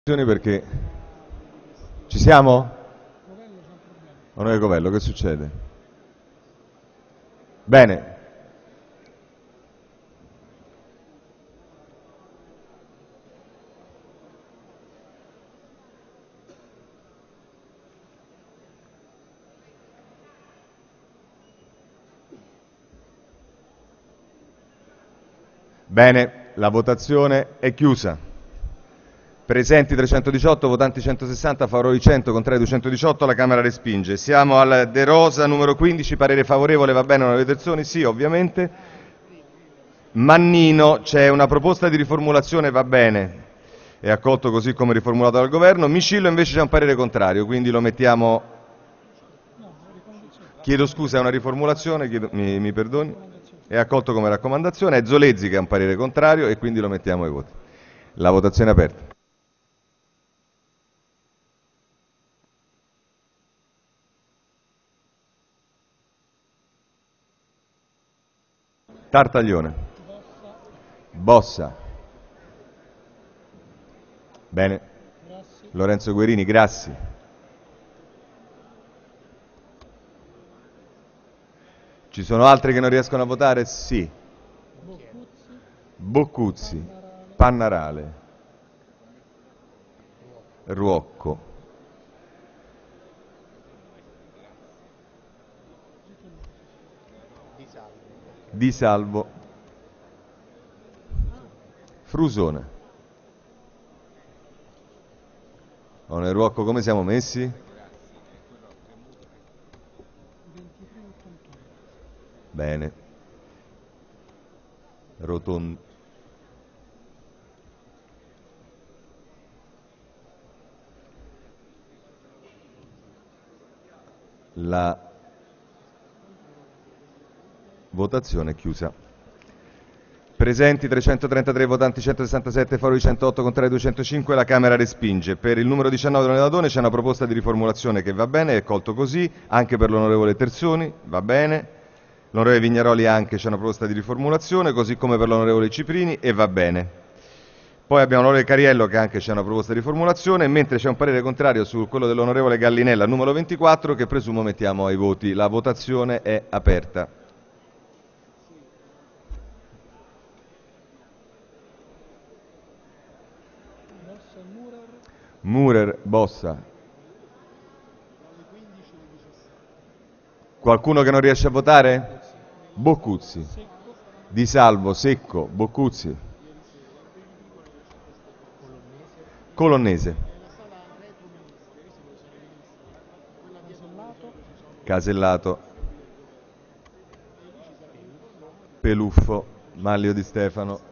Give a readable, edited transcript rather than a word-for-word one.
Perché ci siamo? Onorevole Covello, che succede? Bene. Bene, la votazione è chiusa. Presenti 318, votanti 160, favorevoli 100, contrari 218, la Camera respinge. Siamo al De Rosa numero 15, parere favorevole, va bene, onorevole Terzoni? Sì, ovviamente. Mannino, c'è una proposta di riformulazione, va bene, è accolto così come riformulato dal Governo. Micillo invece c'è un parere contrario, quindi lo mettiamo... Chiedo scusa, è una riformulazione, mi perdoni? È accolto come raccomandazione. È Zolezzi che ha un parere contrario e quindi lo mettiamo ai voti. La votazione è aperta. Tartaglione. Bossa. Bene. Lorenzo Guerini, Grassi. Ci sono altri che non riescono a votare? Sì. Boccuzzi. Pannarale. Ruocco. Di Salvo. Frusone. Onorevole Ruocco, come siamo messi? Bene. Rotondo. La votazione è chiusa. Presenti 333, votanti 167, favorevoli 108, contrari 205, la Camera respinge. Per il numero 19 dell'onorevole Dadone c'è una proposta di riformulazione che va bene, è colto così, anche per l'onorevole Terzoni, va bene. L'onorevole Vignaroli anche c'è una proposta di riformulazione, così come per l'onorevole Ciprini e va bene. Poi abbiamo l'onorevole Cariello che anche c'è una proposta di riformulazione, mentre c'è un parere contrario su quello dell'onorevole Gallinella, numero 24, che presumo mettiamo ai voti. La votazione è aperta. Murer, Bossa. Qualcuno che non riesce a votare? Boccuzzi. Di Salvo, Secco, Boccuzzi. Colonnese. Casellato. Peluffo. Maglio Di Stefano.